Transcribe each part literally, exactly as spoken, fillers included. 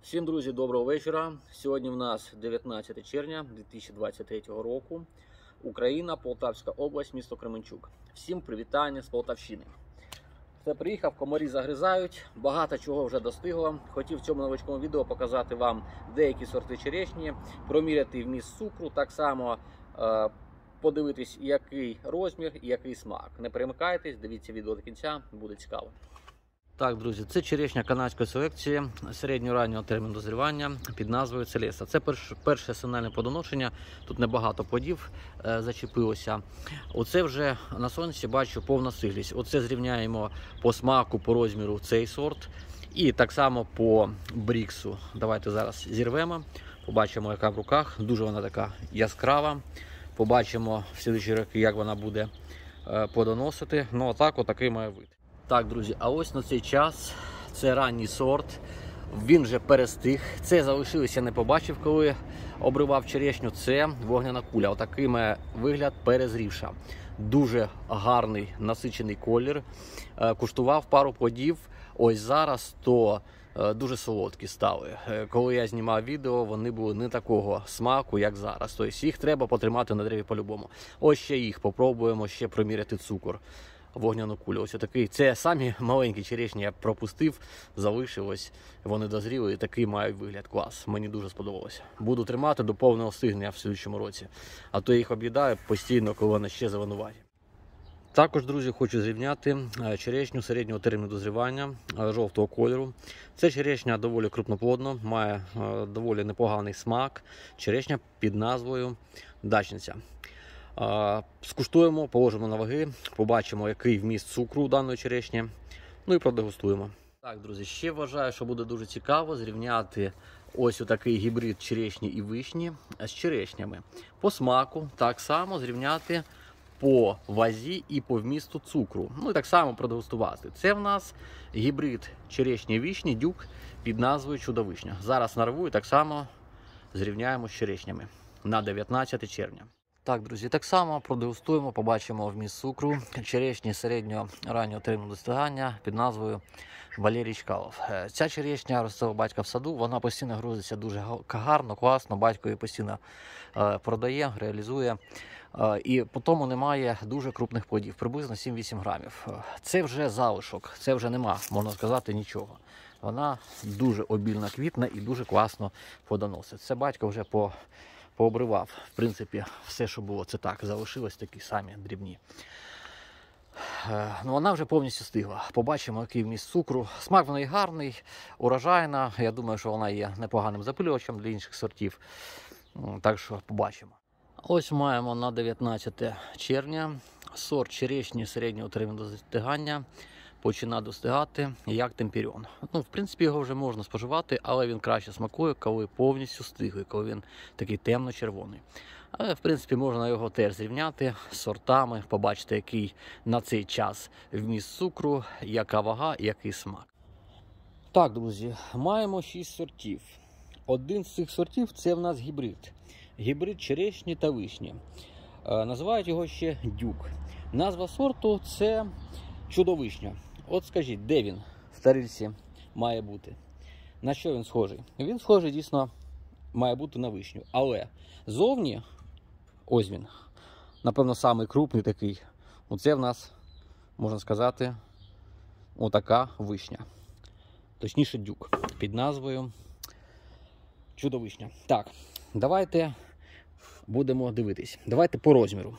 Всім, друзі, доброго вечора. Сьогодні в нас дев'ятнадцяте червня дві тисячі двадцять третього року. Україна, Полтавська область, місто Кременчук. Всім привітання з Полтавщини. Все, приїхав, комарі загризають, багато чого вже достигло. Хотів в цьому новичкому відео показати вам деякі сорти черешні, проміряти вміст цукру, так само е подивитись, який розмір і який смак. Не перемикайтесь, дивіться відео до кінця, буде цікаво. Так, друзі, це черешня канадської селекції середньо-раннього терміну дозрівання під назвою Целеста. Це перш, перше сигнальне плодоношення, тут небагато плодів е, зачепилося. Оце вже на сонці бачу повна стиглість. Оце зрівняємо по смаку, по розміру цей сорт. І так само по бріксу. Давайте зараз зірвемо, побачимо, яка в руках. Дуже вона така яскрава. Побачимо в слідчі роки, як вона буде е, плодоносити. Ну, отак, отакий має вид. Так, друзі, а ось на цей час це ранній сорт, він вже перестиг. Це залишилося, не побачив, коли обривав черешню, це вогняна куля. Отакий має вигляд перезрівша. Дуже гарний насичений колір. Куштував пару плодів, ось зараз то дуже солодкі стали. Коли я знімав відео, вони були не такого смаку, як зараз. Тобто їх треба потримати на дереві по-любому. Ось ще їх, попробуємо ще проміряти цукор. Вогняну кулю. Ось такий. Це самі маленькі черешні я пропустив, залишилось. Вони дозріли і такий мають вигляд. Клас. Мені дуже сподобалося. Буду тримати до повного стигнення в слідчому році. А то я їх об'їдаю постійно, коли вони ще зеленуваті. Також, друзі, хочу зрівняти черешню середнього терміну дозрівання жовтого кольору. Це черешня доволі крупноплодна, має доволі непоганий смак. Черешня під назвою Дачниця. Скуштуємо, положимо на ваги, побачимо, який вміст цукру у даної черешні, ну і продегустуємо. Так, друзі, ще вважаю, що буде дуже цікаво зрівняти ось отакий гібрид черешні і вишні з черешнями. По смаку так само зрівняти по вазі і по вмісту цукру. Ну і так само продегустувати. Це в нас гібрид черешні і вишні, дюк під назвою Чудо-вишня. Зараз нарву і так само зрівняємо з черешнями на дев'ятнадцяте червня. Так, друзі, так само продегустуємо, побачимо вміст цукру черешні середнього раннього терміну достигання під назвою Валерій Чкалов. Ця черешня росте у батька в саду, вона постійно грузиться дуже гарно, класно, батько її постійно е, продає, реалізує. Е, і по тому немає дуже крупних плодів, приблизно сім-вісім грамів. Це вже залишок, це вже нема, можна сказати, нічого. Вона дуже обільно квітне і дуже класно плодоносить. Це батько вже по... пообривав. В принципі, все, що було, це так, залишилось такі самі дрібні. Е, ну, вона вже повністю стигла. Побачимо, який вміст цукру. Смак в неї гарний, урожайна. Я думаю, що вона є непоганим запилювачем для інших сортів. Так що побачимо. Ось маємо на дев'ятнадцяте червня сорт черешні середнього терміну достигання. Починає достигати як темпіріон. Ну, в принципі, його вже можна споживати, але він краще смакує, коли повністю стиглий, коли він такий темно-червоний. Але, в принципі, можна його теж зрівняти з сортами, побачити, який на цей час вміст цукру, яка вага і який смак. Так, друзі, маємо шість сортів. Один з цих сортів – це в нас гібрид. Гібрид черешні та вишні. Е, називають його ще дюк. Назва сорту – це Чудо-вишня. От скажіть, де він в тарілці має бути? На що він схожий? Він схожий, дійсно, має бути на вишню. Але зовні, ось він, напевно, самий крупний такий. Оце в нас, можна сказати, отака вишня. Точніше, дюк. Під назвою Чудо-вишня. Так, давайте будемо дивитись. Давайте по розміру.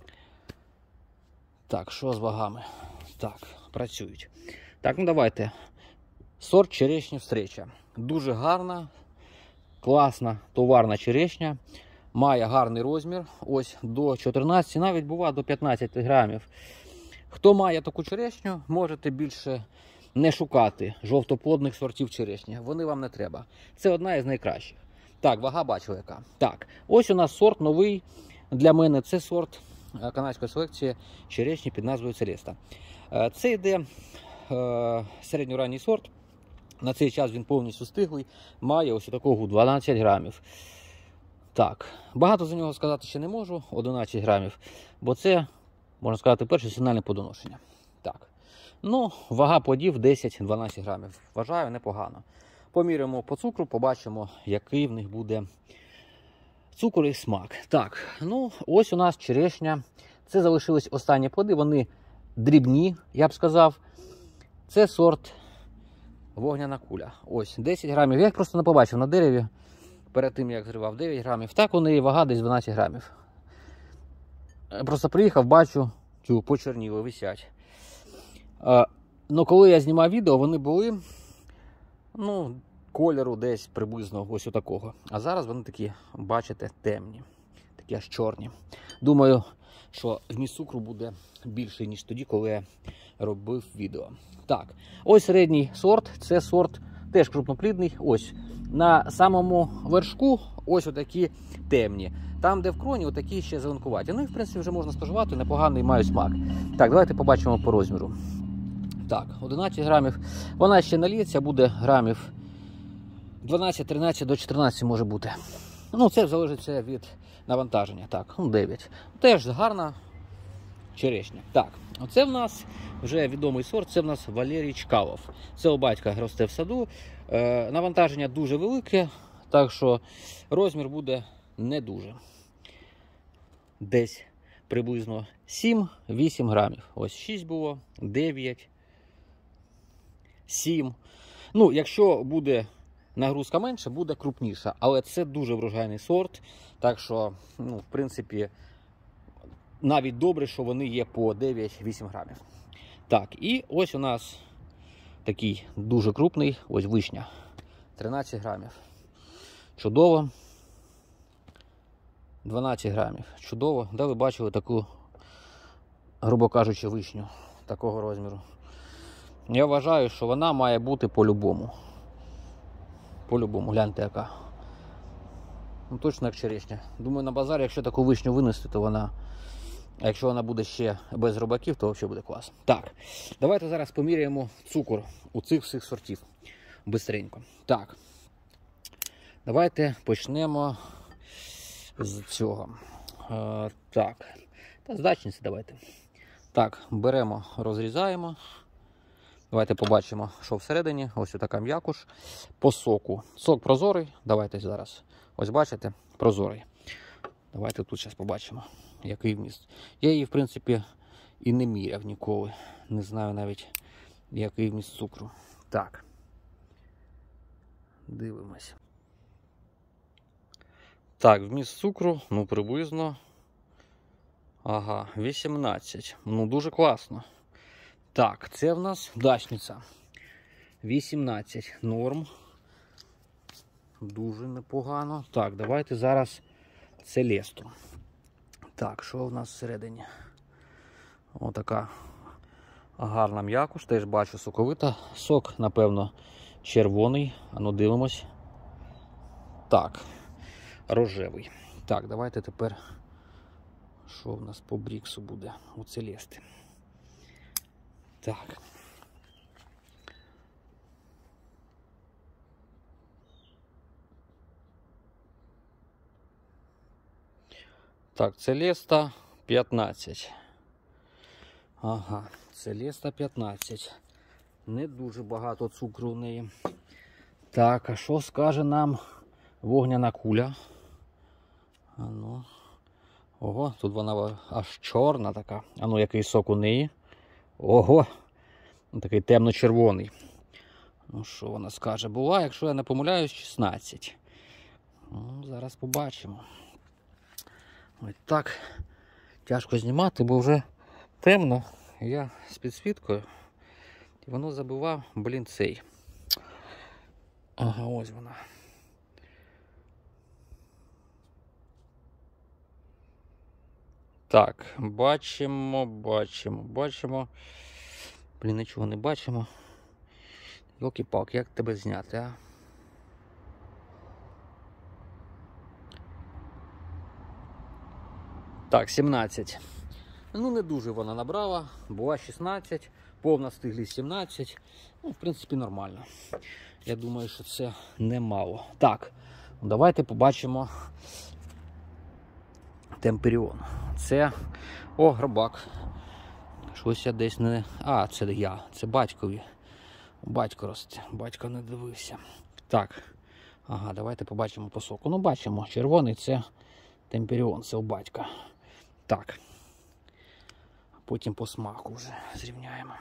Так, що з вагами? Так, працюють. Так, ну давайте. Сорт черешні встреча. Дуже гарна, класна, товарна черешня. Має гарний розмір. Ось до чотирнадцяти, навіть буває до п'ятнадцяти грамів. Хто має таку черешню, можете більше не шукати жовтоплодних сортів черешні. Вони вам не треба. Це одна із найкращих. Так, вага бачу яка. Так, ось у нас сорт новий. Для мене це сорт канадської селекції черешні під назвою Целеста. Це йде е, середньоранній сорт. На цей час він повністю стиглий. Має ось такого дванадцять грамів. Так, багато за нього сказати ще не можу. одинадцять грамів. Бо це, можна сказати, перше сигнальне плодоношення. Так. Ну, вага плодів десять-дванадцять грамів. Вважаю, непогано. поміряємо по цукру, побачимо, який в них буде цукор і смак. Так, ну ось у нас черешня. Це залишились останні плоди, вони дрібні, я б сказав. Це сорт вогняна куля. Ось, десять грамів. Я їх просто не побачив на дереві перед тим, як зривав, дев'ять грамів. Так, вони вага десь дванадцять грамів. Просто приїхав, бачу, цю почерніли, висять. А, ну, коли я знімав відео, вони були, ну, кольору десь приблизно ось отакого. А зараз вони такі, бачите, темні. Такі аж чорні. Думаю, що вміст цукру буде більший, ніж тоді, коли я робив відео. Так, ось середній сорт. Це сорт теж крупноплідний. Ось, на самому вершку ось отакі темні. Там, де в кроні, отакі ще зеленкуваті. Ну і, в принципі, вже можна споживати, непоганий мають смак. Так, давайте побачимо по розміру. Так, одинадцять грамів. Вона ще наліється, буде грамів дванадцять, тринадцять до чотирнадцяти може бути. Ну, це залежить від навантаження. Так, ну, дев'ять. Теж гарна черешня. Так, оце в нас вже відомий сорт, це в нас Валерій Чкалов. Це у батька росте в саду. Е, навантаження дуже велике, так що розмір буде не дуже. Десь приблизно сім-вісім грамів. Ось шість було, дев'ять, сім. Ну, якщо буде нагрузка менша, буде крупніша. Але це дуже врожайний сорт. Так що, ну, в принципі, навіть добре, що вони є по дев'ять-вісім грамів. Так, і ось у нас такий дуже крупний, ось вишня. тринадцять грамів. Чудово. дванадцять грамів. Чудово. Де ви бачили таку, грубо кажучи, вишню такого розміру? Я вважаю, що вона має бути по-любому. По-любому. Гляньте яка. Ну, точно як черешня. Думаю, на базарі, якщо таку вишню винести, то вона... А якщо вона буде ще без рубаків, то взагалі буде клас. Так, давайте зараз поміряємо цукор у цих всіх сортів. Бистренько. Так. Давайте почнемо з цього. Е, так. Та здачниці давайте. Так, беремо, розрізаємо. Давайте побачимо, що всередині. Ось така м'якуш. По соку. Сок прозорий. Давайте зараз. Ось бачите, прозорий. Давайте тут зараз побачимо, який вміст. Я її, в принципі, і не міряв ніколи. Не знаю навіть, який вміст цукру. Так. Дивимося. Так, вміст цукру, ну, приблизно. Ага, вісімнадцять. Ну, дуже класно. Так, це в нас дачниця. вісімнадцять. Норм. Дуже непогано. Так, давайте зараз Селесту. Так, що в нас всередині? Отака гарна м'якуш. Теж бачу соковита. Сок, напевно, червоний. А ну, дивимось. Так, рожевий. Так, давайте тепер, що в нас по бріксу буде у Целести. Так. Так, Целеста п'ятнадцять. Ага, Целеста п'ятнадцять. Не дуже багато цукру в неї. Так, а що скаже нам вогняна куля? А ну. Ого, тут вона аж чорна така. А ну, який сок у неї? Ого! Такий темно-червоний. Ну, що вона скаже? Була, якщо я не помиляюсь, шістнадцять. Ну, зараз побачимо. Ось так тяжко знімати, бо вже темно. Я з підсвіткою. І воно забивав, блін, цей. Ага, ось вона. Так, бачимо, бачимо, бачимо. Блін, нічого не бачимо. Йолки-палки, як тебе зняти, а? Так, сімнадцять. Ну, не дуже вона набрала. Була шістнадцять, повна стиглість сімнадцять. Ну, в принципі, нормально. Я думаю, що це немало. Так, давайте побачимо Темперіон. Це, о, грабак. Щось я десь не... А, це я, це батькові. Батько росте, батько не дивився. Так, ага, давайте побачимо по соку. Ну, бачимо, червоний це Темперіон, це у батька. Так. Потім по смаку вже зрівняємо.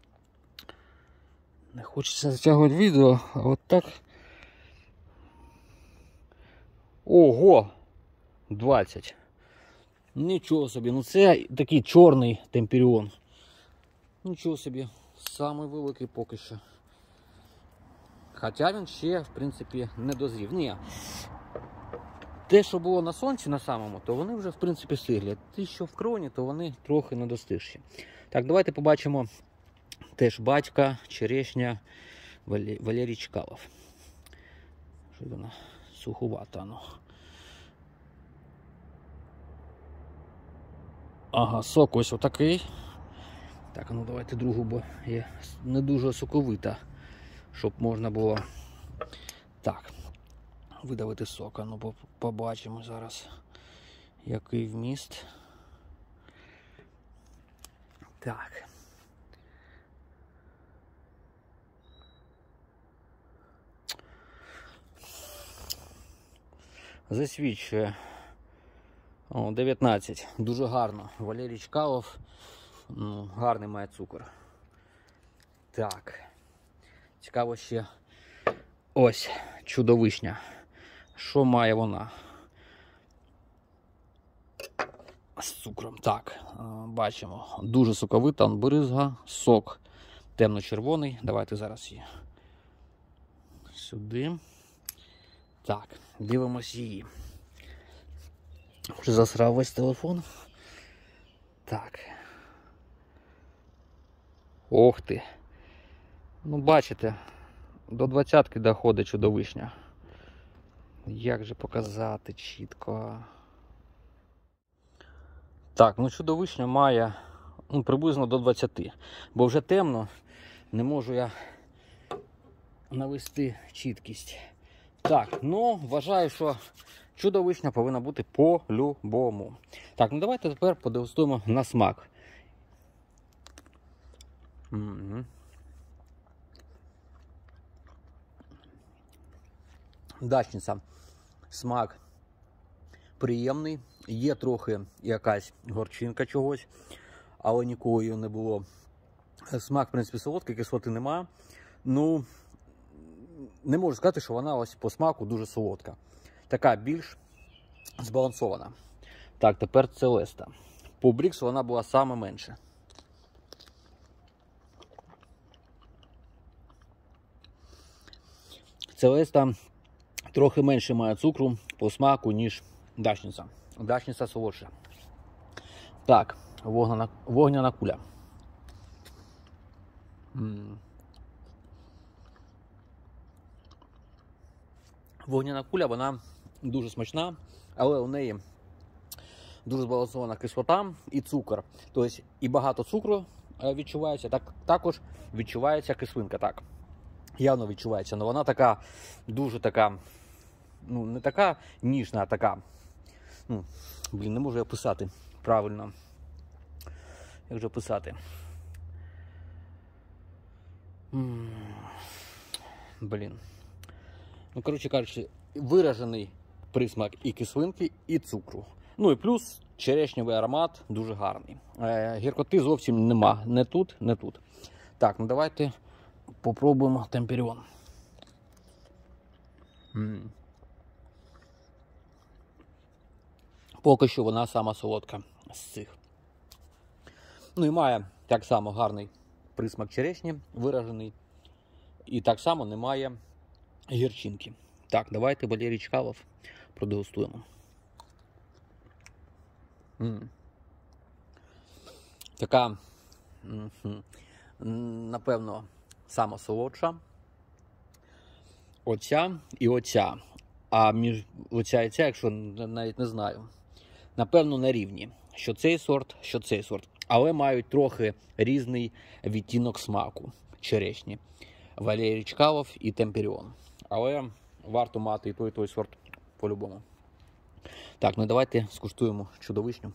Не хочеться затягувати відео, а от так. Ого! двадцять. Нічого собі, ну це такий чорний Темперіон. Нічого собі, самий великий поки що. Хоча він ще, в принципі, не дозрів. Ні. Те, що було на сонці на самому, то вони вже, в принципі, стиглі. Ті, що в кроні, то вони трохи недостигші. Так, давайте побачимо теж батька, черешня, Валерій Чкалов. Що вона суховата, ну. Ага, сок ось отакий. Так, ну давайте другу, бо є не дуже соковита, щоб можна було так видавити сок. Ну, побачимо зараз, який вміст. Так. Засвідчує. О, дев'ятнадцять. Дуже гарно. Валерій Чкалов. Ну, гарний має цукор. Так. Цікаво ще. Ось, чудовишня. Що має вона? З цукром. Так, бачимо. Дуже соковита, бризга, сок темно-червоний. Давайте зараз її сюди. Так, дивимось її. Вже засрав весь телефон. Так. Ох ти. Ну, бачите, до двадцятки доходить чудовишня. Як же показати чітко? Так, ну чудовишня має ну, приблизно до двадцяти. Бо вже темно, не можу я навести чіткість. Так, ну, вважаю, що чудовишня повинна бути по-любому. Так, ну давайте тепер подегустуємо на смак. Угу. Дачниця. Смак приємний. Є трохи якась горчинка чогось, але ніколи її не було. Смак, в принципі, солодкий, кислоти немає. Ну, не можу сказати, що вона ось по смаку дуже солодка. Така більш збалансована. Так, тепер Целеста. По Бріксу вона була саме менше. Целеста трохи менше має цукру по смаку, ніж Дачниця. Дачниця солодша. Так, вогняна, вогняна куля. М-м. Вогняна куля, вона дуже смачна, але у неї дуже збалансована кислота і цукор. Тобто і багато цукру відчувається, так, також відчувається кислинка. Так, явно відчувається, але вона така, дуже така, ну не така ніжна, а така, ну, блін, не можу я писати правильно. Як же писати? М-м, блін. Ну, коротше кажучи, виражений присмак і кислинки, і цукру. Ну і плюс черешневий аромат дуже гарний. Е, гіркоти зовсім нема. Не тут, не тут. Так, ну давайте попробуємо Темперіон. М-м. Поки що вона сама солодка з цих. Ну і має так само гарний присмак черешні, виражений. І так само немає гірчинки. Так, давайте Валерій Чкалов продегустуємо. М-м. Така, м-м, напевно, сама солодша. Оця і оця. А між оця і ця, якщо навіть не знаю, напевно, на рівні. Що цей сорт, що цей сорт. Але мають трохи різний відтінок смаку черешні. Валерій Чкалов і Темперіон. Але варто мати і той, і той сорт по-любому. Так, ну давайте скуштуємо чудовишню.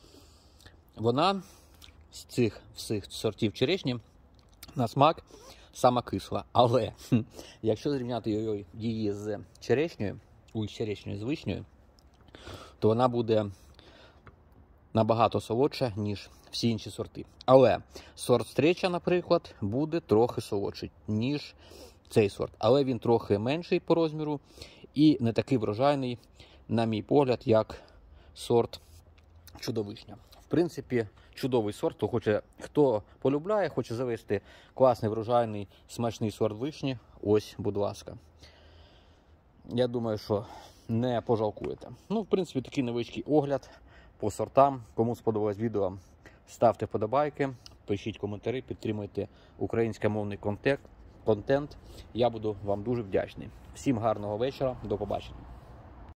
Вона з цих всіх сортів черешні на смак сама кисла. Але якщо зрівняти її, її з черешнею, ой, з черешнею з вишнею, то вона буде набагато солодша, ніж всі інші сорти. Але сорт Встреча, наприклад, буде трохи солодший, ніж цей сорт. Але він трохи менший по розміру і не такий врожайний, на мій погляд, як сорт Чудо-вишня. В принципі, чудовий сорт, хто хоче, хто полюбляє, хоче завести класний, врожайний, смачний сорт вишні, ось, будь ласка. Я думаю, що не пожалкуєте. Ну, в принципі, такий невеличкий огляд по сортам. Кому сподобалось відео, ставте вподобайки, пишіть коментарі, підтримуйте українськомовний контент. Я буду вам дуже вдячний. Всім гарного вечора, до побачення.